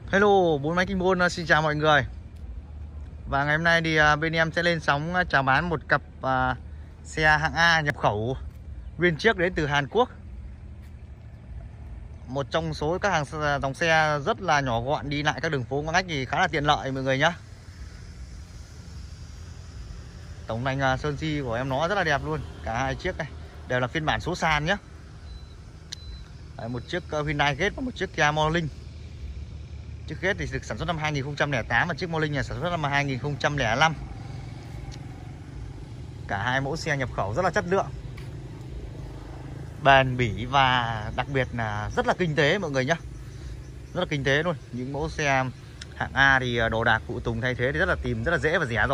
Hello, bốn máy Kinh Môn xin chào mọi người. Và ngày hôm nay thì bên em sẽ lên sóng chào bán một cặp xe hạng A nhập khẩu nguyên chiếc đến từ Hàn Quốc. Một trong số các dòng xe rất là nhỏ gọn, đi lại các đường phố ngõ ngách thì khá là tiện lợi mọi người nhé. Tổng thành sơn si của em nó rất là đẹp luôn. Cả hai chiếc này đều là phiên bản số sàn nhé. Một chiếc Hyundai Getz và một chiếc Kia Morning. Chiếc Getz thì được sản xuất năm 2008 và chiếc Morning là sản xuất năm 2005. Cả hai mẫu xe nhập khẩu rất là chất lượng, bền bỉ và đặc biệt là rất là kinh tế mọi người nhé. Rất là kinh tế luôn. Những mẫu xe hạng A thì đồ đạc phụ tùng thay thế thì rất là dễ và rẻ rồi.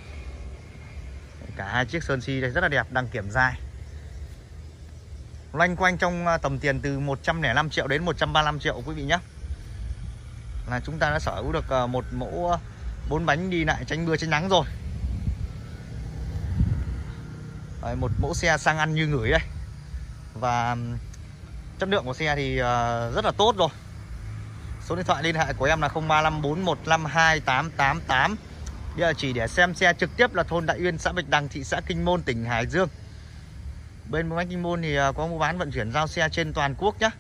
Cả hai chiếc sơn si đây rất là đẹp, đăng kiểm dài. Loanh quanh trong tầm tiền từ 105 triệu đến 135 triệu quý vị nhé. Là chúng ta đã sở hữu được một mẫu 4 bánh đi lại tránh mưa tránh nắng rồi. Đấy, một mẫu xe sang ăn như ngửi đây. Và chất lượng của xe thì rất là tốt rồi. Số điện thoại liên hệ của em là 0354152888. Địa chỉ để xem xe trực tiếp là thôn Đại Uyên, xã Bạch Đằng, thị xã Kinh Môn, tỉnh Hải Dương. Bên bốn bánh Kinh Môn thì có mua bán vận chuyển giao xe trên toàn quốc nhé.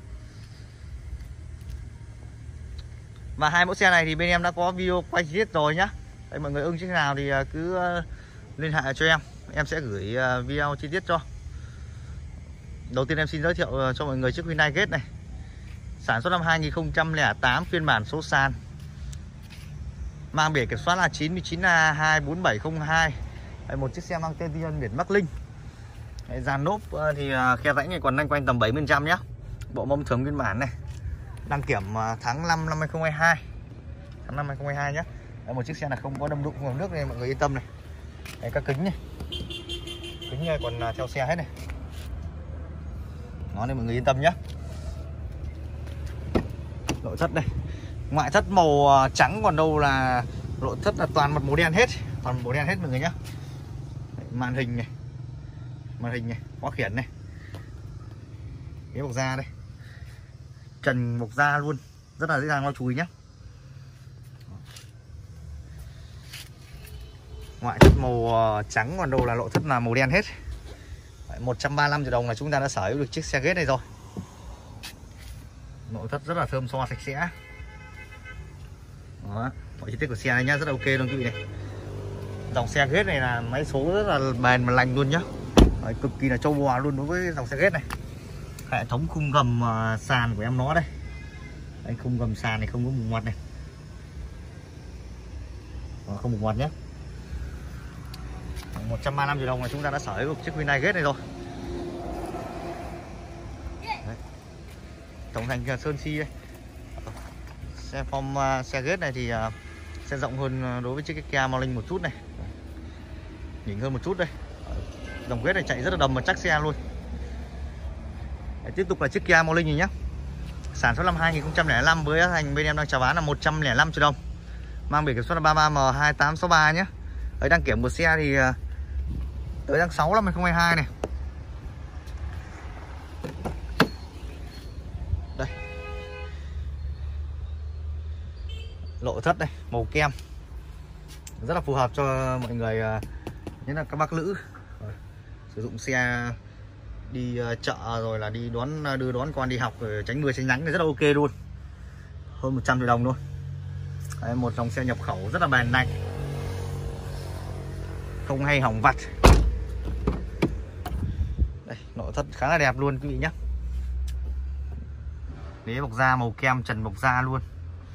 Và hai mẫu xe này thì bên em đã có video quay chi tiết rồi nhá. Đây, mọi người ưng chiếc nào thì cứ liên hệ cho em sẽ gửi video chi tiết cho. Đầu tiên em xin giới thiệu cho mọi người chiếc Hyundai Getz này. Sản xuất năm 2008, phiên bản số sàn. Mang biển kiểm soát là 99A24702. Một chiếc xe mang tên Vision biển Bắc Linh. Dàn lốp thì khe rãnh này còn loanh quanh tầm 70% nhá. Bộ mâm thường nguyên bản này. Đăng kiểm tháng 5 năm 2022. Tháng 5 2022 nhé. Đấy, một chiếc xe là không có đâm đụng vào nước này mọi người yên tâm này. Đấy, các kính này. Kính này còn theo xe hết này. Nó nên mọi người yên tâm nhé. Nội thất đây. Ngoại thất màu trắng, còn đâu là nội thất là toàn mặt màu đen hết. Toàn màu đen hết mọi người nhé. Đấy, màn hình này. Màn hình này, khóa khiển này. Ghế bọc da đây. Trần bọc da luôn, rất là dễ dàng lau chùi nhé. Ngoại thất màu trắng, còn đâu là nội thất là màu đen hết. 135 triệu đồng là chúng ta đã sở hữu được chiếc xe Getz này rồi. Nội thất rất là thơm tho, sạch sẽ. Đó, mọi chi tiết của xe này nhá, rất là ok luôn quý vị này. Dòng xe Getz này là máy số rất là bền và lành luôn nhá. Đấy, cực kỳ là trâu bò luôn đối với dòng xe Getz này. Hệ thống khung gầm sàn của em nó đây. Đây, khung gầm sàn này không có mục ngoặt này. Không mục ngoặt nhé. 135 triệu đồng là chúng ta đã sở hữu chiếc Hyundai Getz này rồi. Đấy. Tổng thành sơn si đây. Xe form xe Getz này thì sẽ rộng hơn đối với chiếc Kia Morning một chút này. Nhỉnh hơn một chút đây. Dòng Getz này chạy rất là đầm và chắc xe luôn. Đấy, tiếp tục là chiếc Kia Morning này nhé. Sản xuất năm 2005 với thành bên em đang chào bán là 105 triệu đồng. Mang biển kiểm soát là 33M2863 nhé. Đấy, đăng kiểm của xe thì tới tháng 6 năm 2022 này. Đây. Nội thất đây, màu kem. Rất là phù hợp cho mọi người, nhất là các bác nữ sử dụng xe đi chợ rồi là đi đưa đón con đi học rồi tránh mưa tránh nắng thì rất là ok luôn. Hơn 100 triệu đồng luôn. Đấy, một dòng xe nhập khẩu rất là bền lành, không hay hỏng vặt. Đây, nội thất khá là đẹp luôn quý vị nhé. Ghế bọc da màu kem, trần bọc da luôn.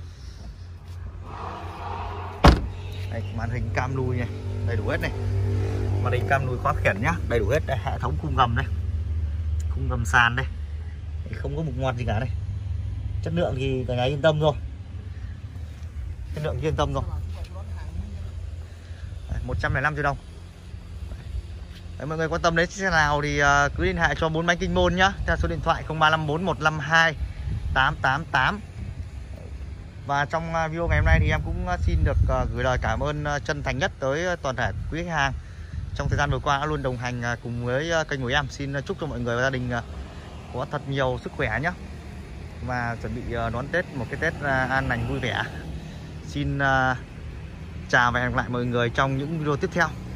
Đây, màn hình cam lùi này, đầy đủ hết này. Màn hình cam lùi, khóa khiển nhá, đầy đủ hết. Đây, hệ thống khung gầm đây. Khung gầm sàn đây. Không có mục ngoặt gì cả đây. Chất lượng thì cả nhà yên tâm rồi. Chất lượng yên tâm rồi. 105 triệu đồng. Đấy, mọi người quan tâm đến chiếc xe nào thì cứ liên hệ cho bốn bánh Kinh Môn nhá. Theo số điện thoại 0354152888. Và trong video ngày hôm nay thì em cũng xin được gửi lời cảm ơn chân thành nhất tới toàn thể quý khách hàng trong thời gian vừa qua đã luôn đồng hành cùng với kênh của em. Xin chúc cho mọi người và gia đình có thật nhiều sức khỏe nhé. và chuẩn bị đón Tết, một cái Tết an lành vui vẻ. Xin chào và hẹn gặp lại mọi người trong những video tiếp theo.